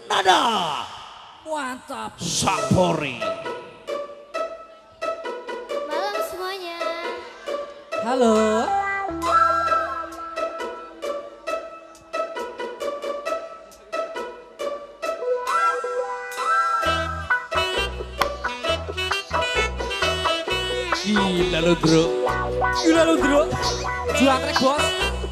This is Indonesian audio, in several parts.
Nada Mantap. Sapori. Malam semuanya. Halo. Gila lu bro. Gila lu bro. Jual trek bos.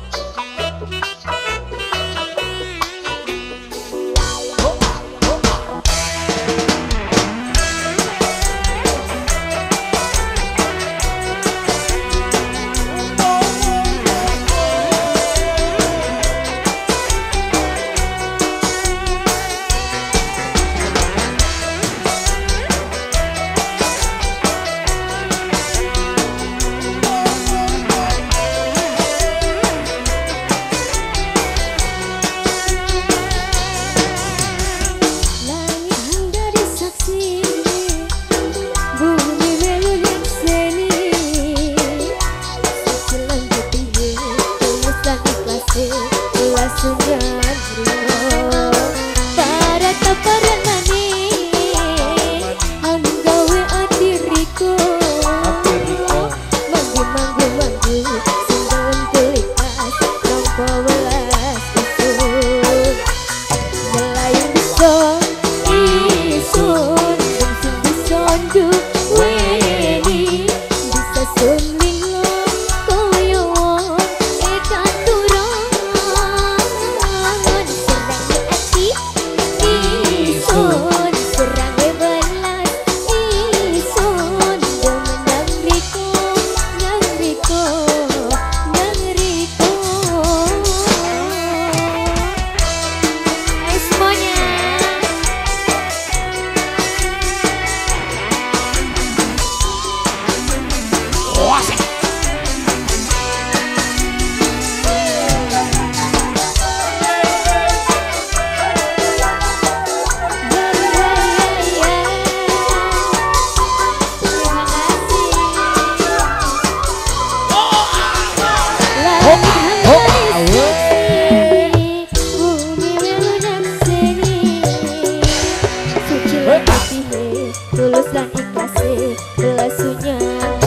Tulus dan ikhlas belasunya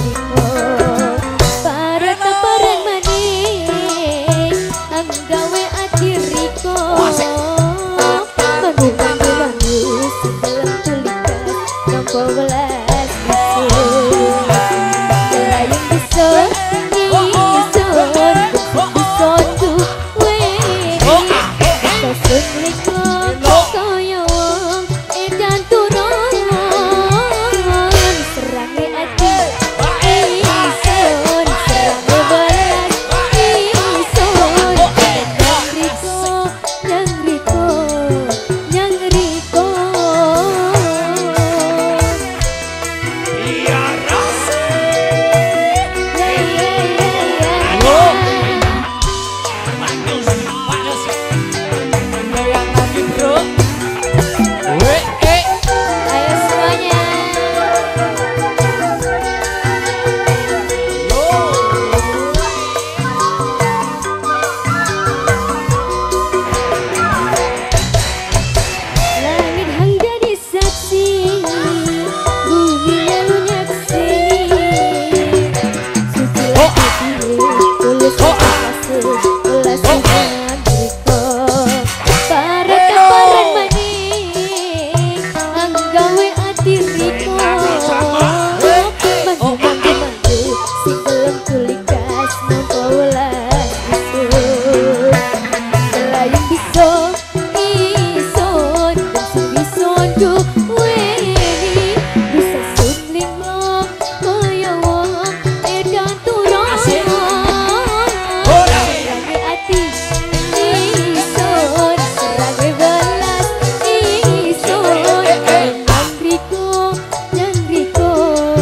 para taparan maning anggawe ati riko bangu sebelum tulikas nampo welas layang bisa bisa tuh bisa sunliko kaya wong edan turun serangi ati ison serangi balas ison nyang riko Iya rasa. Manis, manis. Goyang lagi bro. Ayo semuanya. Langit hang jadi saksi, bumi lalu nyaksini. Suci lagi tulus kasih, ulas dengan diriku. Para taparan maning, anggawe ati riko. Manggu, sing belum tulikas nampo welas bisu. Layang bisa ison dan sing bison duweni bisa sunling lo kaya wong edan turun serangi ati ison serangi belas ison nyang riko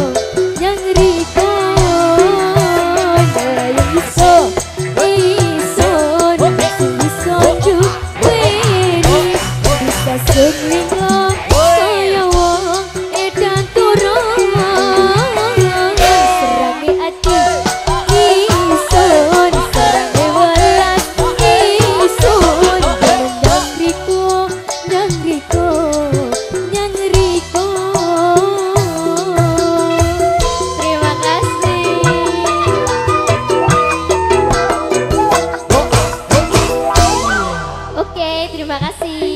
layang bisa ison dan sing bison duweni bisa sunling lo kaya wong edan turun serangi ati ison serangi welas ison nyang riko terima kasih.